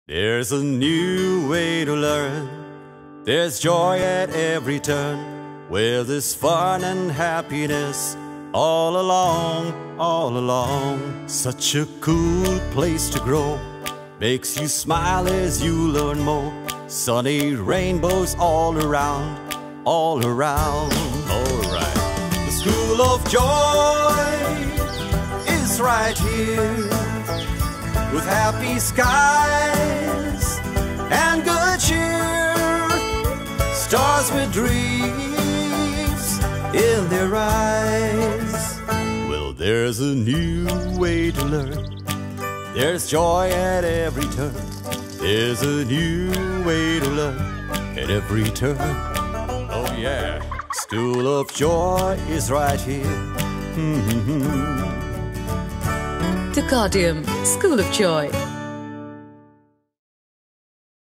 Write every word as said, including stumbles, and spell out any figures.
There's a new way to learn. There's joy at every turn. Where there's fun and happiness all along, all along. Such a cool place to grow. Makes you smile as you learn more. Sunny rainbows all around, all around. Alright. The School of Joy is right here. With happy skies and good cheer. Stars with dreams in their eyes. Well, there's a new way to learn. There's joy at every turn. There's a new way to learn at every turn. Oh yeah, School of Joy is right here. Mm-hmm. The Gaudium, School of Joy.